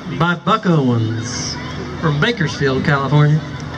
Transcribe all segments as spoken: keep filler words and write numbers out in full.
by Buck Owens from Bakersfield, California.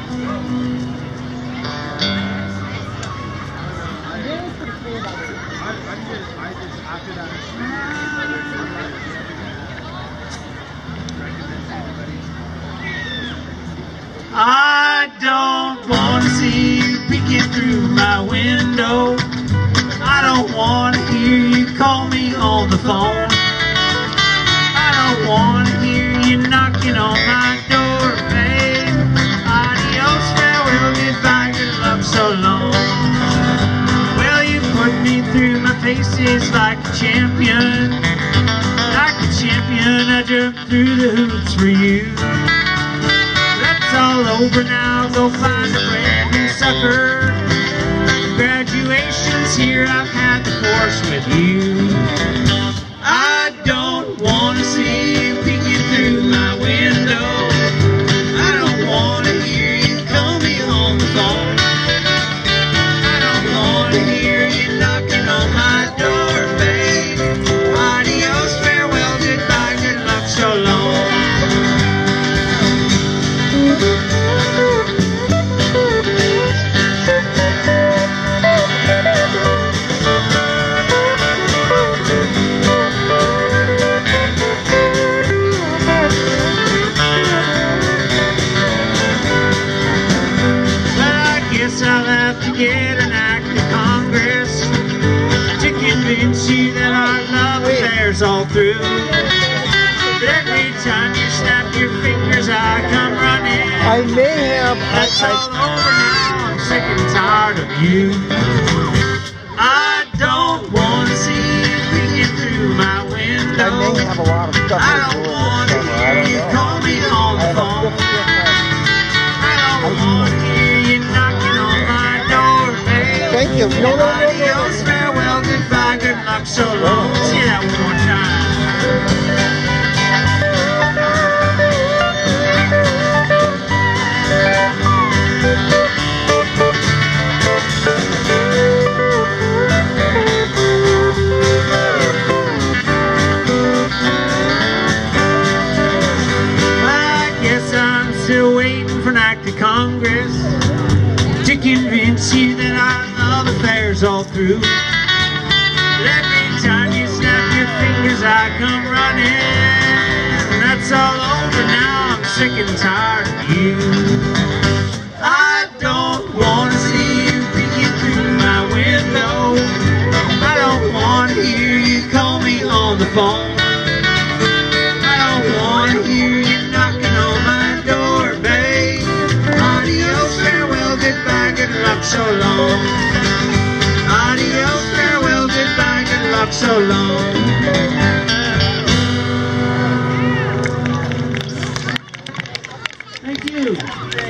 I don't want to see you peeking through my window. I don't want to hear you call me on the phone. I don't want to hear you knocking on my door, babe. Adios, farewell, goodbye, good luck, so long. Well, you put me through my paces like a champion. Like a champion, I jumped through the hoops for you. That's all over now, go find a brand new sucker. Graduation's here, I've had the course with you. I don't want to see you peeking through my window. I don't want to hear you call me on the phone. I don't want to hear you knocking on my door, babe. Adios, farewell, goodbye, good luck, so long. I'll have to get an act of Congress to convince you that our love affair's all through. But every time you snap your fingers, I come running. I may have. That's I, all over now. I'm sick and tired of you. I don't want to see you peeking through my window. I may have a lot of stuff. I don't want to hear you call me on the phone. I don't want to hear you knocking on my door, babe. Thank you. No, no, no, no, no. Adios, farewell, goodbye, good luck, so long. See that one more time. I guess I'm still waiting for an act of Congress to convince you that our love affair's all through. But every time you snap your fingers, I come running. That's all over now, I'm sick and tired of you. I don't want to see you peeking through my window. I don't want to hear you call me on the phone. I don't want to hear you knocking on my door, babe. Adios, farewell, goodbye, good luck, so long. Adios, farewell, goodbye, good luck, so long.